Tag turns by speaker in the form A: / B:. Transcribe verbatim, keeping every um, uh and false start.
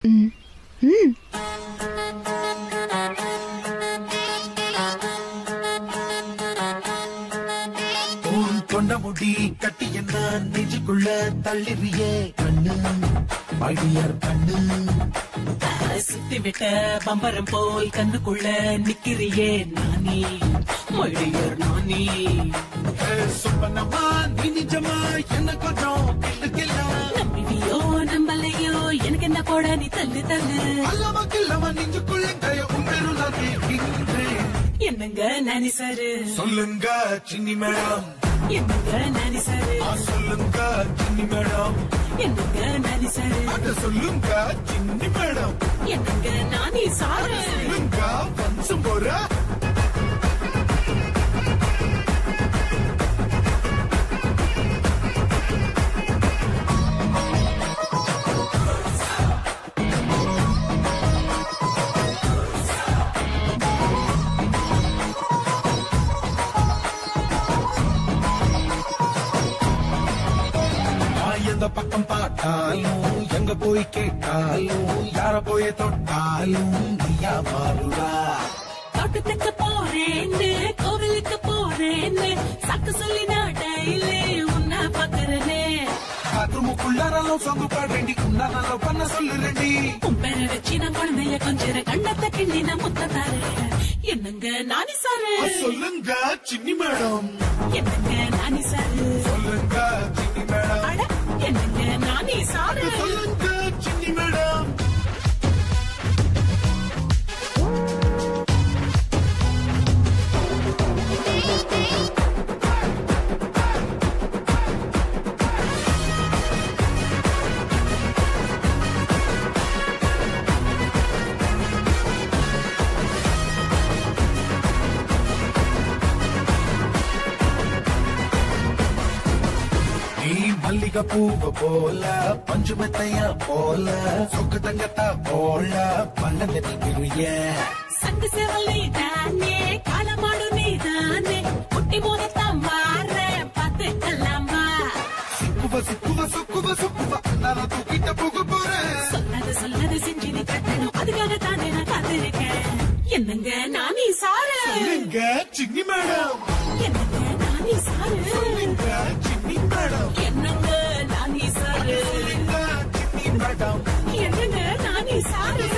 A: கொண்ட முடி கட்டி என்ன நெஞ்சுக்குள்ள தள்ளிறியே கண்ணு மடியார் கண்ணு சுத்தி விட்ட பம்பரம் போல் கண்ணுக்குள்ள நிக்கிறியே நானி மடியார் நானி சுப்பனமா நீ நிஜமா என்ன கொஞ்சம் கில்ல நம்பியோ நம்பலையோ எனக்கு என்ன போட நீ தள்ளு தள்ளு அல்லவா கில்லவா நெஞ்சுக்குள்ள கைய உண்டருளாக்கி என்னங்க நானி சாரு சொல்லுங்க சின்னி மேடம் என்னங்க நானி சாரு சொல்லுங்க சின்னி மேடம் என்னங்க நானி சாரு அத சொல்லுங்க சின்னி மேடம் என்னங்க நானி சாரு சொல்லுங்க வம்சம் போற பக்கம் பார்த்தாலும் எங்க போய் கேட்டாலும் யார போய் தொட்டாலும் நீயா மாறுடா தோட்டத்துக்கு போறேன்னு கோவிலுக்கு போறேன்னு சக்கு சொல்லி நாட்டையிலே உன்ன பாக்குறனே பாத்ரூமுக்குள்ளாராலும் சொங்கு பாடுறேண்டி உன்னாலும் பண்ண சொல்லுறேண்டி உன் பேரை வச்சு நான் குழந்தைய கொஞ்சம் கண்ணத்தை கிண்டி நான் முத்த தாரேன் என்னங்க நானி சாரு சொல்லுங்க சின்னி மேடம் என்னங்க நானி சாரு சொல்லுங்க சின்னி மேடம் என்னங்க நானி சாரு சொல்லுங்க சின்னி மேடம் மல்லிகை பூவ போல பஞ்சு மெத்தையா போல சொக்கு தங்கத்தா போல பல்லங்க நிக்கிறிய சங்கு செவலை தானே காலமாடு நீ தானே குட்டி மோதத்தா மாற பாத்துக்கலாமா சுக்குவ சுக்குவ சுக்குவ சுக்குவ நான் தூக்கிட்ட போக போறேன் சொன்னது சொன்னது செஞ்சு நீ கட்டணும் அதுக்காக தானே நான் காத்திருக்கேன் என்னங்க நானி சாரு சொல்லுங்க சின்னி மேடம் என்னங்க நானி சாரு சொல்லுங்க சின்னி மேடம் என்னங்க நானி சாரு சொல்லுங்க சின்னி மேடம் என்னங்க நானி சாரு